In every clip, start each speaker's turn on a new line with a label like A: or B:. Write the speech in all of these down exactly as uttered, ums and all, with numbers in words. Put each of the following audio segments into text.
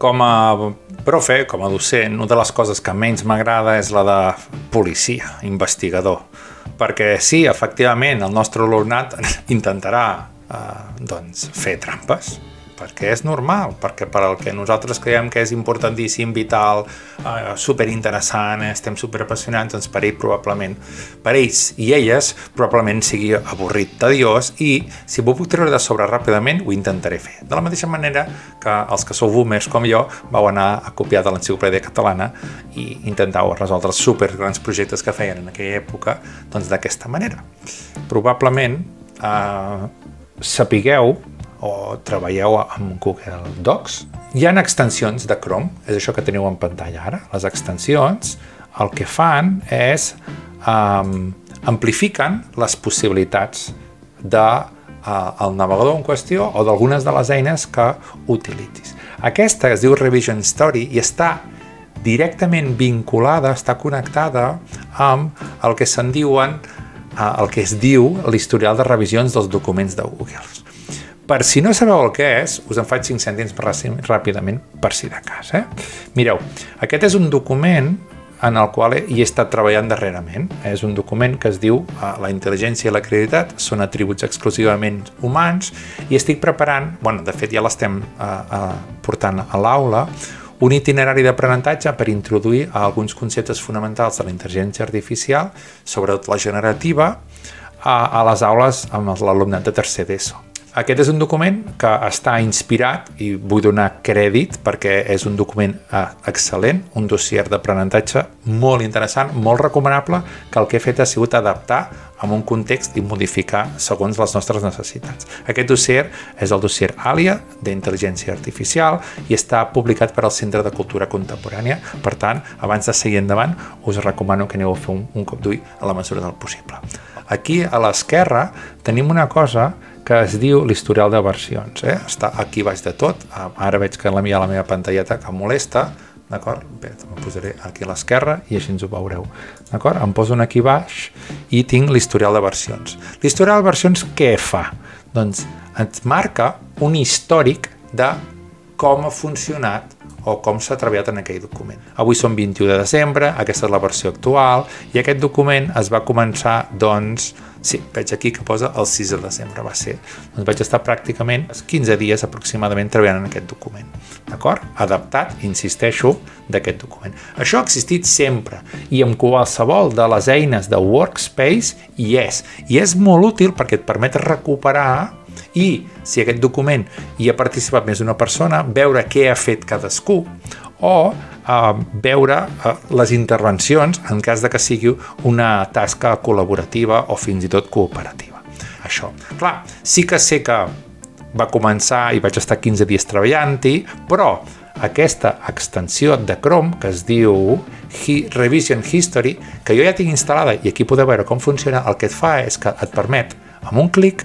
A: Com a profe, com a docent, una de les coses que menys m'agrada és la de policia, investigador. Perquè sí, efectivament, el nostre alumnat intentarà eh, doncs, fer trampes, perquè és normal, perquè per al que nosaltres creiem que és importantíssim, vital, eh, superinteressant, estem superapassionats, doncs per ell probablement, per ells i elles, probablement sigui avorrit, tediós, i si m'ho puc treure de sobre ràpidament, ho intentaré fer. De la mateixa manera que els que sou boomers com jo vau anar a copiar de l'enciclopèdia catalana i intentau resoldre els supergrans projectes que feien en aquella època, doncs d'aquesta manera. Probablement eh, sapigueu o treballeu amb Google Docs. Hi ha extensions de Chrome, és això que teniu en pantalla ara. Les extensions el que fan és um, amplifiquen les possibilitats del uh, navegador en qüestió o d'algunes de les eines que utilitzis. Aquesta es diu Revision History i està directament vinculada, està connectada amb el que se'n diuen, uh, el que es diu l'historial de revisions dels documents de Google. Per si no sabeu el que és, us en faig cinc cèntims ràpidament per si de cas. Eh? Mireu, aquest és un document en el qual hi he estat treballant darrerament. És un document que es diu la intel·ligència i la creativitat són atributs exclusivament humans i estic preparant, bueno, de fet ja l'estem uh, uh, portant a l'aula, un itinerari d'aprenentatge per introduir alguns conceptes fonamentals de la intel·ligència artificial, sobretot la generativa, a, a les aules amb l'alumnat de tercer d'ESO. Aquest és un document que està inspirat, i vull donar crèdit perquè és un document eh, excel·lent, un dossier d'aprenentatge molt interessant, molt recomanable, que el que he fet ha sigut adaptar en un context i modificar segons les nostres necessitats. Aquest dossier és el dossier Alia d'intel·ligència artificial i està publicat per al Centre de Cultura Contemporània. Per tant, abans de seguir endavant, us recomano que aneu a fer un, un cop d'ull a la mesura del possible. Aquí a l'esquerra tenim una cosa que es diu l'historial de versions. Eh? Està aquí baix de tot. Ara veig que hi ha la meva pantalleta que molesta. D'acord? Bé, em posaré aquí a l'esquerra i així ens ho veureu. D'acord? Em poso aquí baix i tinc l'historial de versions. L'historial de versions què fa? Doncs ens marca un històric de com ha funcionat o com s'ha treballat en aquell document. Avui som vint-i-u de desembre, aquesta és la versió actual, i aquest document es va començar, doncs, sí, veig aquí que posa el sis de desembre, va ser. Doncs vaig estar pràcticament quinze dies aproximadament treballant en aquest document. D'acord? Adaptat, insisteixo, d'aquest document. Això ha existit sempre, i amb qualsevol de les eines de Workspace hi és. I és molt útil perquè et permet recuperar i, si aquest document hi ha participat més d'una persona, veure què ha fet cadascú o eh, veure eh, les intervencions en cas de que sigui una tasca col·laborativa o fins i tot cooperativa. Això. Clar, sí que sé que va començar i vaig estar quinze dies treballant-hi, però aquesta extensió de Chrome que es diu Revision History, que jo ja tinc instal·lada i aquí podeu veure com funciona, el que et fa és que et permet, amb un clic,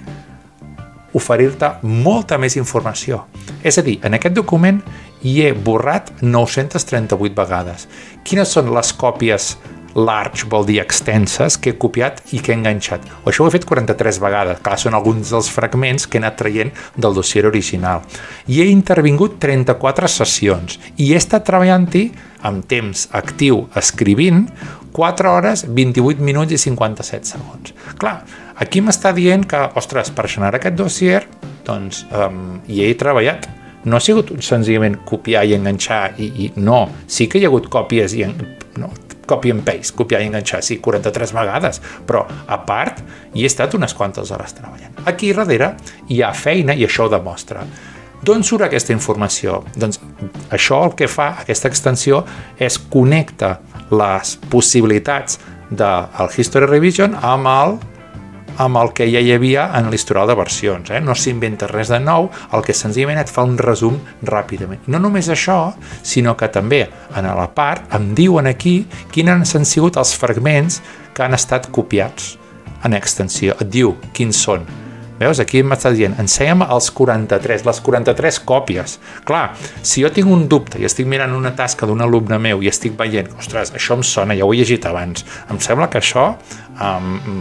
A: oferir-te molta més informació. És a dir, en aquest document hi he borrat nou-centes trenta-vuit vegades. Quines són les còpies large, vol dir extenses, que he copiat i que he enganxat? O això ho he fet quaranta-tres vegades. Clar, són alguns dels fragments que he anat traient del dossier original. I he intervingut trenta-quatre sessions. I he estat treballant-hi amb temps actiu escrivint quatre hores, vint-i-vuit minuts i cinquanta-set segons. Clar, aquí m'està dient que, ostres, per generar aquest dossier, doncs, um, hi he treballat. No ha sigut senzillament copiar i enganxar, i, i no. Sí que hi ha hagut còpies i... No, copy and paste, copiar i enganxar, sí, quaranta-tres vegades, però a part hi he estat unes quantes hores treballant. Aquí darrere hi ha feina i això ho demostra. D'on surt aquesta informació? Doncs això el que fa, aquesta extensió, és connecta les possibilitats del History Revision amb el, amb el que ja hi havia en l'historial de versions. Eh? No s'inventa res de nou, el que senzillament et fa un resum ràpidament. No només això, sinó que també en la part em diuen aquí quins han sigut els fragments que han estat copiats en extensió. Et diu quins són. Veus? Aquí m'està dient, ensenya'm els quaranta-tres, les quaranta-tres còpies. Clar, si jo tinc un dubte i estic mirant una tasca d'un alumne meu i estic veient, ostres, això em sona, ja ho he llegit abans, em sembla que això um,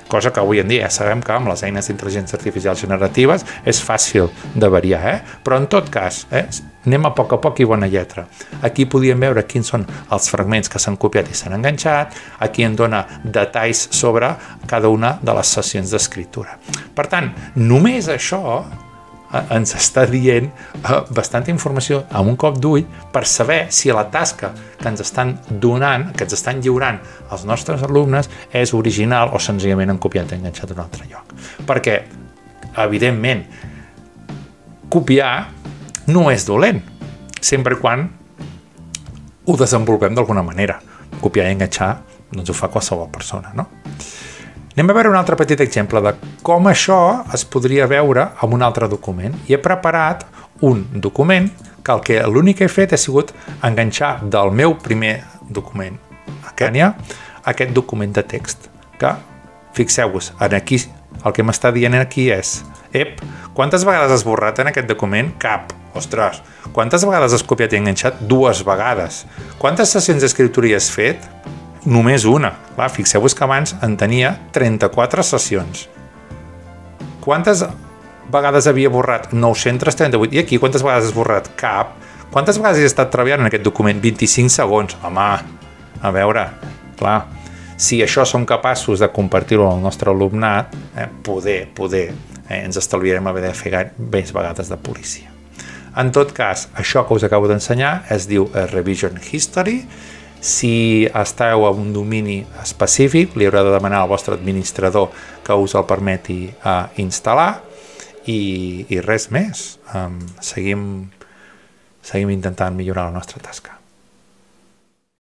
A: cosa que avui en dia ja sabem que amb les eines d'intel·ligència artificial generatives és fàcil de variar, eh? Però en tot cas, eh? anem a poc a poc i bona lletra. Aquí podíem veure quins són els fragments que s'han copiat i s'han enganxat, aquí en dona detalls sobre cada una de les sessions d'escriptura. Per tant, només això ens està dient eh, bastanta informació amb un cop d'ull per saber si la tasca que ens estan donant, que ens estan lliurant els nostres alumnes és original o senzillament han copiat i enganxat d'un altre lloc. Perquè, evidentment, copiar no és dolent, sempre quan ho desenvolupem d'alguna manera. Copiar i enganxar doncs ho fa qualsevol persona, no? Anem a veure un altre petit exemple de com això es podria veure en un altre document. I he preparat un document que el que l'únic que he fet ha sigut enganxar del meu primer document a Kenya aquest document de text, que, fixeu-vos, aquí el que m'està dient aquí és ep, quantes vegades has borrat en aquest document? Cap. Ostres, quantes vegades has copiat i enganxat? Dues vegades. Quantes sessions d'escriptura hi has fet? Només una. Clar, fixeu-vos que abans en tenia trenta-quatre sessions. Quantes vegades havia borrat? nou-cents trenta-vuit. I aquí quantes vegades has borrat? Cap. Quantes vegades he estat treballant en aquest document? vint-i-cinc segons. Home, a veure, clar, si això som capaços de compartir-ho amb el nostre alumnat, eh, poder, poder, eh, ens estalviarem haver de fer més vegades de policia. En tot cas, això que us acabo d'ensenyar es diu Revision History. Si esteu en un domini específic, li haureu de demanar al vostre administrador que us el permeti uh, instal·lar i, i res més. Um, seguim, seguim intentant millorar la nostra tasca.